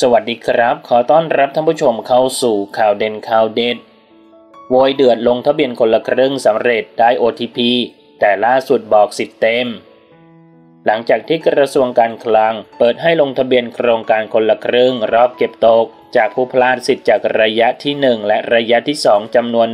สวัสดีครับขอต้อนรับท่านผู้ชมเข้าสู่ข่าวเด่นข่าวเด็ดโวยเดือดลงทะเบียนคนละครึ่งสำเร็จได้ OTP แต่ล่าสุดบอกสิทธิ์เต็มหลังจากที่กระทรวงการคลังเปิดให้ลงทะเบียนโครงการคนละครึ่งรอบเก็บตกจากผู้พลาดสิทธิ์จากระยะที่1และระยะที่2จำนวน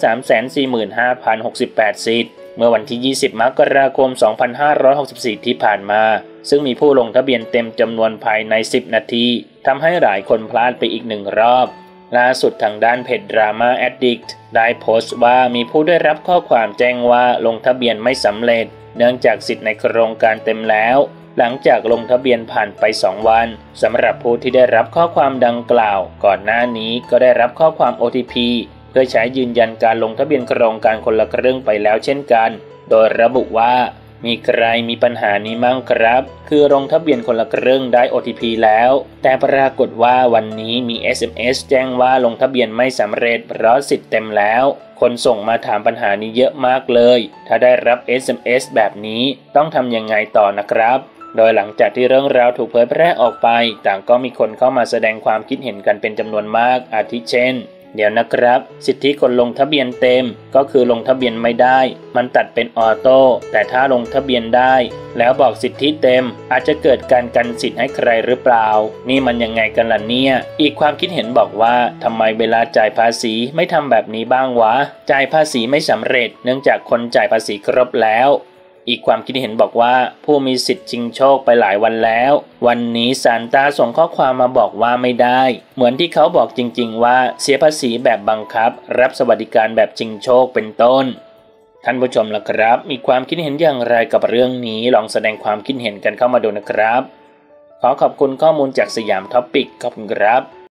1,345,068 สิทธิ์เมื่อวันที่20มกราคม2564ที่ผ่านมาซึ่งมีผู้ลงทะเบียนเต็มจำนวนภายใน10นาทีทำให้หลายคนพลาดไปอีก1รอบล่าสุดทางด้านเพจ Drama Addict ได้โพสต์ว่ามีผู้ได้รับข้อความแจ้งว่าลงทะเบียนไม่สำเร็จเนื่องจากสิทธิ์ในโครงการเต็มแล้วหลังจากลงทะเบียนผ่านไป2วันสำหรับผู้ที่ได้รับข้อความดังกล่าวก่อนหน้านี้ก็ได้รับข้อความ OTP เพื่อใช้ยืนยันการลงทะเบียนโครงการคนละครึ่งไปแล้วเช่นกันโดยระบุว่ามีใครมีปัญหานี้มั่งครับคือลงทะเบียนคนละครึ่งได้ OTP แล้วแต่ปรากฏว่าวันนี้มี SMS แจ้งว่าลงทะเบียนไม่สำเร็จเพราะสิทธิ์เต็มแล้วคนส่งมาถามปัญหานี้เยอะมากเลยถ้าได้รับ SMS แบบนี้ต้องทำยังไงต่อนะครับโดยหลังจากที่เรื่องราวถูกเผยแพร่ออกไปต่างก็มีคนเข้ามาแสดงความคิดเห็นกันเป็นจำนวนมากอาทิเช่นเดี๋ยวนะครับสิทธิคนลงทะเบียนเต็มก็คือลงทะเบียนไม่ได้มันตัดเป็นออโต้แต่ถ้าลงทะเบียนได้แล้วบอกสิทธิเต็มอาจจะเกิดการกันสิทธิ์ให้ใครหรือเปล่านี่มันยังไงกันล่ะเนี่ยอีกความคิดเห็นบอกว่าทำไมเวลาจ่ายภาษีไม่ทำแบบนี้บ้างวะจ่ายภาษีไม่สำเร็จเนื่องจากคนจ่ายภาษีครบแล้วอีกความคิดเห็นบอกว่าผู้มีสิทธิ์ชิงโชคไปหลายวันแล้ววันนี้ซานต้าส่งข้อความมาบอกว่าไม่ได้เหมือนที่เขาบอกจริงๆว่าเสียภาษีแบบบังคับรับสวัสดิการแบบชิงโชคเป็นต้นท่านผู้ชมล่ะครับมีความคิดเห็นอย่างไรกับเรื่องนี้ลองแสดงความคิดเห็นกันเข้ามาดูนะครับขอขอบคุณข้อมูลจากสยามท็อปิกขอบคุณครับ